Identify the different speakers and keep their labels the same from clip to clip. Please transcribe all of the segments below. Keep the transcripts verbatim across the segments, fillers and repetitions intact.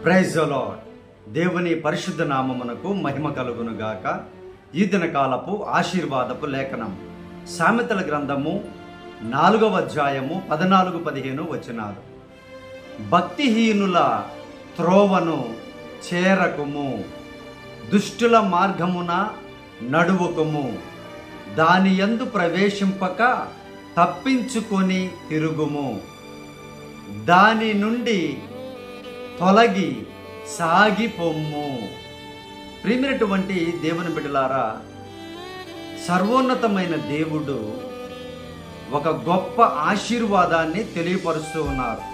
Speaker 1: Praise the lord. దేవుని పరిశుద్ధ నామమునకు మహిమ కలుగును గాక. ఈ దినకాలపు ఆశీర్వాదపు లేఖనం సామెతల గ్రంథము నాలుగవ అధ్యాయము పద్నాలుగు పదిహేను వచనాలు. భక్తిహీనుల త్రోవను చేరకుము, దుష్టుల మార్గమున నడువకుము, దాని యందు ప్రవేశింపక తప్పించుకొని తిరుగుము, దాని నుండి తొలగి సాగిపోమ్ము. ప్రియమైనటువంటి దేవుని బిడ్డలారా, సర్వోన్నతమైన దేవుడు ఒక గొప్ప ఆశీర్వాదాన్ని తెలియపరుస్తూ ఉన్నారు.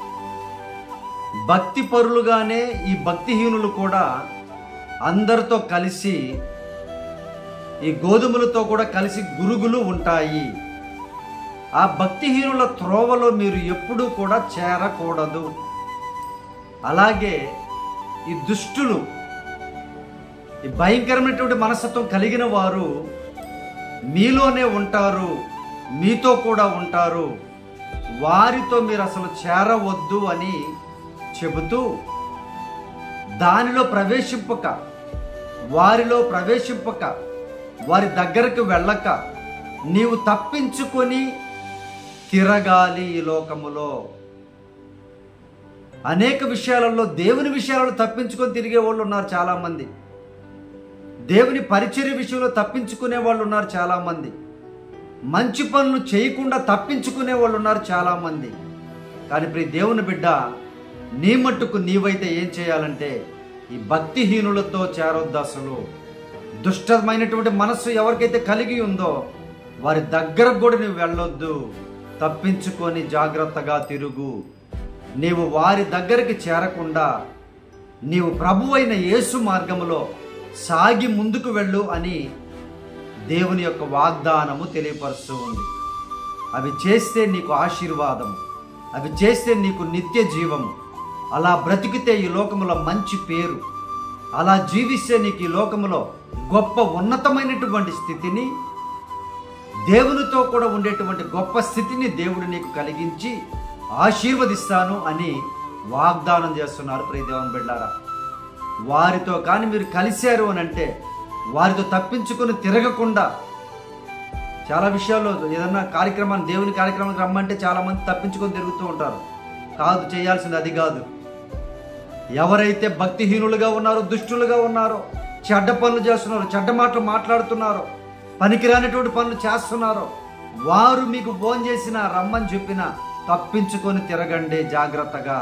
Speaker 1: భక్తి పరులుగానే ఈ భక్తిహీనులు కూడా అందరితో కలిసి, ఈ గోధుమలతో కూడా కలిసి గురుగులు ఉంటాయి. ఆ భక్తిహీనుల త్రోవలో మీరు ఎప్పుడూ కూడా చేరకూడదు. అలాగే ఈ దుష్టులు, ఈ భయంకరమైనటువంటి మనస్తత్వం కలిగిన వారు మీలోనే ఉంటారు, మీతో కూడా ఉంటారు. వారితో మీరు అసలు చేరవద్దు అని చెబుతూ, దానిలో ప్రవేశింపక, వారిలో ప్రవేశింపక, వారి దగ్గరకు వెళ్ళక నీవు తప్పించుకొని తిరగాలి. ఈ లోకములో అనేక విషయాలలో, దేవుని విషయాలలో తప్పించుకొని తిరిగే వాళ్ళు ఉన్నారు చాలామంది. దేవుని పరిచర్య విషయంలో తప్పించుకునే వాళ్ళు ఉన్నారు చాలామంది. మంచి పనులు చేయకుండా తప్పించుకునే వాళ్ళు ఉన్నారు చాలామంది. కానీ ప్రియ దేవుని బిడ్డ, నీ మట్టుకు నీవైతే ఏం చేయాలంటే ఈ భక్తిహీనులతో చేరొద్దు. అసలు దుష్టమైనటువంటి మనస్సు ఎవరికైతే కలిగి ఉందో వారి దగ్గరకు కూడా నువ్వు వెళ్ళొద్దు. తప్పించుకొని జాగ్రత్తగా తిరుగు. నీవు వారి దగ్గరికి చేరకుండా నీవు ప్రభు అయిన యేసు మార్గములో సాగి ముందుకు వెళ్ళు అని దేవుని యొక్క వాగ్దానము తెలియపరుస్తూ ఉంది. అవి చేస్తే నీకు ఆశీర్వాదము, అవి చేస్తే నీకు నిత్య జీవము. అలా బ్రతికితే ఈ లోకములో మంచి పేరు, అలా జీవిస్తే నీకు ఈ లోకములో గొప్ప ఉన్నతమైనటువంటి స్థితిని, దేవునితో కూడా ఉండేటువంటి గొప్ప స్థితిని దేవుడు నీకు కలిగించి ఆశీర్వదిస్తాను అని వాగ్దానం చేస్తున్నారు. ప్రియ దేవుని బిడ్డలారా, వారితో కానీ మీరు కలిశారు అని అంటే, వారితో తప్పించుకొని తిరగకుండా, చాలా విషయాల్లో ఏదన్నా కార్యక్రమాన్ని, దేవుని కార్యక్రమానికి రమ్మంటే చాలామంది తప్పించుకొని తిరుగుతూ ఉంటారు. కాదు, చేయాల్సింది అది కాదు. ఎవరైతే భక్తిహీనులుగా ఉన్నారో, దుష్టులుగా ఉన్నారో, చెడ్డ పనులు చేస్తున్నారో, చెడ్డ మాటలు మాట్లాడుతున్నారో, పనికిరానటువంటి పనులు చేస్తున్నారో, వారు మీకు ఫోన్ చేసినా, రమ్మని చెప్పినా తప్పించుకొని తిరగండి జాగ్రత్తగా.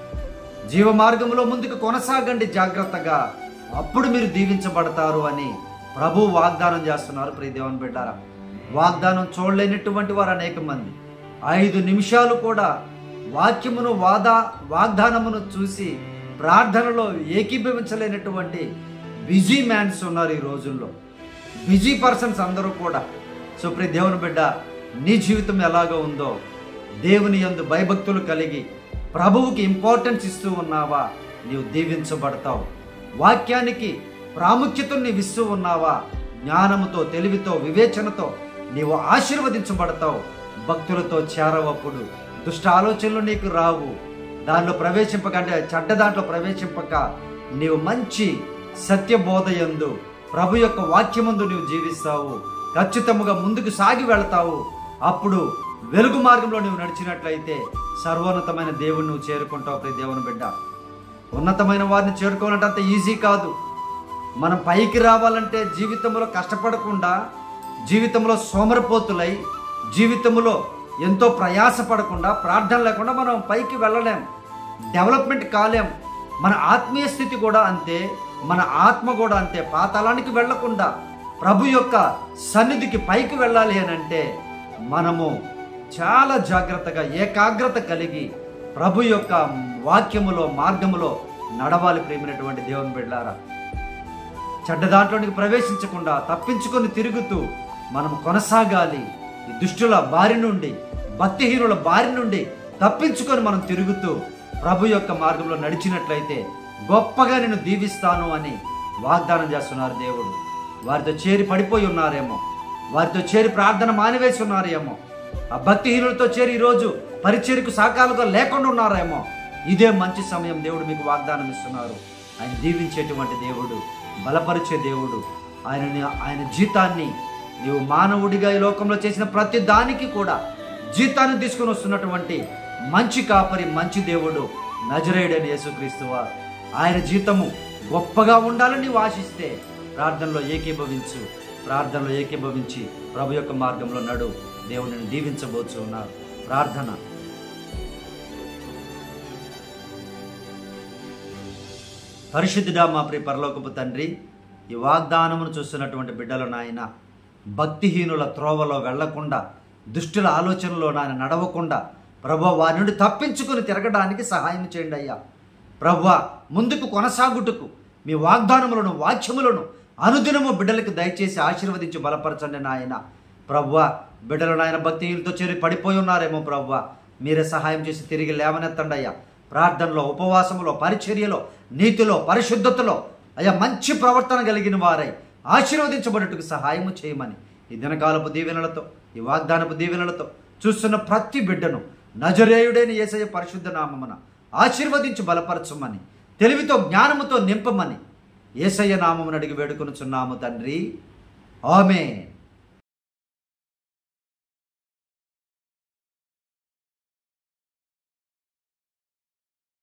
Speaker 1: జీవ మార్గంలో ముందుకు కొనసాగండి జాగ్రత్తగా. అప్పుడు మీరు దీవించబడతారు అని ప్రభు వాగ్దానం చేస్తున్నారు. ప్రియ దేవుని బిడ్డారా, వాగ్దానం చూడలేనటువంటి వారు అనేక మంది ఐదు నిమిషాలు కూడా వాక్యమును, వాదా వాగ్దానమును చూసి ప్రార్థనలో ఏకీభవించలేనటువంటి బిజీ మ్యాన్స్ ఉన్నారు ఈ రోజుల్లో. బిజీ పర్సన్స్ అందరూ కూడా. సో ప్రియ దేవుని బిడ్డ, నీ జీవితం ఎలాగో ఉందో, దేవుని యందు భయభక్తులు కలిగి ప్రభువుకి ఇంపార్టెన్స్ ఇస్తూ ఉన్నావా, నీవు దీవించబడతావు. వాక్యానికి ప్రాముఖ్యతను నీవు ఇస్తూ ఉన్నావా, జ్ఞానముతో, తెలివితో, వివేచనతో నీవు ఆశీర్వదించబడతావు. భక్తులతో చేరవప్పుడు దుష్ట ఆలోచనలు నీకు రావు. దానిలో ప్రవేశింపక, అంటే చెడ్డ దాంట్లో ప్రవేశింపక, నీవు మంచి సత్యబోధయందు, ప్రభు యొక్క వాక్యమందు నీవు జీవిస్తావు. ఖచ్చితంగా ముందుకు సాగి వెళతావు. అప్పుడు వెలుగు మార్గంలో నువ్వు నడిచినట్లయితే సర్వోన్నతమైన దేవుని నువ్వు చేరుకుంటావు. ప్రియ దేవుని బిడ్డ, ఉన్నతమైన వారిని చేరుకోవాలంటే అంత ఈజీ కాదు. మనం పైకి రావాలంటే జీవితంలో కష్టపడకుండా, జీవితంలో సోమరపోతులై, జీవితంలో ఎంతో ప్రయాసపడకుండా, ప్రార్థన లేకుండా మనం పైకి వెళ్ళలేం, డెవలప్మెంట్ కాలేం. మన ఆత్మీయ స్థితి కూడా అంతే, మన ఆత్మ కూడా అంతే. పాతాళానికి వెళ్లకుండా ప్రభు యొక్క సన్నిధికి పైకి వెళ్ళాలి అని అంటే మనము చాలా జాగ్రత్తగా, ఏకాగ్రత కలిగి ప్రభు యొక్క వాక్యములో, మార్గములో నడవాలి. ప్రేమైనటువంటి దేవుని బిడ్డలారా, చెడ్డ దాంట్లోనికి ప్రవేశించకుండా తప్పించుకొని తిరుగుతూ మనం కొనసాగాలి. ఈ దుష్టుల బారి నుండి, భక్తిహీనుల బారి నుండి తప్పించుకొని మనం తిరుగుతూ ప్రభు యొక్క మార్గంలో నడిచినట్లయితే గొప్పగా నేను దీవిస్తాను అని వాగ్దానం చేస్తున్నారు దేవుడు. వారితో చేరి పడిపోయి ఉన్నారేమో, వారితో చేరి ప్రార్థన మానివేసి ఉన్నారేమో, ఆ భక్తిహీనులతో చేరి ఈరోజు పరిచర్యకు సాకాలుగా లేకుండా ఉన్నారేమో, ఇదే మంచి సమయం. దేవుడు మీకు వాగ్దానం ఇస్తున్నారు. ఆయన దీవించేటువంటి దేవుడు, బలపరిచే దేవుడు. ఆయనని ఆయన జీతాన్ని నీవు మానవుడిగా ఈ లోకంలో చేసిన ప్రతి దానికి కూడా జీతాన్ని తీసుకొని వస్తున్నటువంటి మంచి కాపరి, మంచి దేవుడు నజరేయుడైన యేసుక్రీస్తువా. ఆయన జీతము గొప్పగా ఉండాలని నీవు ఆశిస్తే ప్రార్థనలో ఏకీభవించు. ప్రార్థనలో ఏకీభవించి ప్రభు యొక్క మార్గంలో నడు. దేవుడిని దీవించబోచు ఉన్నారు. ప్రార్థన. పరిశుద్ధుడా మా ప్రియ పరలోకపు తండ్రి, ఈ వాగ్దానమును చూస్తున్నటువంటి బిడ్డలు నాయన భక్తిహీనుల త్రోవలో వెళ్లకుండా, దుష్టుల ఆలోచనలో నాయన నడవకుండా ప్రభువా వారి నుండి తప్పించుకొని తిరగడానికి సహాయం చేయండి అయ్యా. ప్రభువా ముందుకు కొనసాగుటకు మీ వాగ్దానములను, వాక్యములను అనుదినము బిడ్డలకు దయచేసి ఆశీర్వదించి బలపరచండి నాయన. ప్రభువా బిడ్డలు నాయన భక్తిహీనులతో చేరి పడిపోయి ఉన్నారేమో ప్రభువా, మీరే సహాయం చేసి తిరిగి లేవనెత్తండి అయ్యా. ప్రార్థనలో, ఉపవాసములో, పరిచర్యలో, నీతిలో, పరిశుద్ధతలో అయ్యా మంచి ప్రవర్తన కలిగిన వారై ఆశీర్వదించబడేట్టుకు సహాయము చేయమని ఈ దినకాలపు దీవెనలతో, ఈ వాగ్దానపు దీవెనలతో చూస్తున్న ప్రతి బిడ్డను నజరేయుడైన యేసయ్య పరిశుద్ధ నామమున ఆశీర్వదించి బలపరచమని, తెలివితో జ్ఞానముతో నింపమని యేసయ్య నామమున అడిగి వేడుకొనుచున్నాము తండ్రి. ఆమేన్.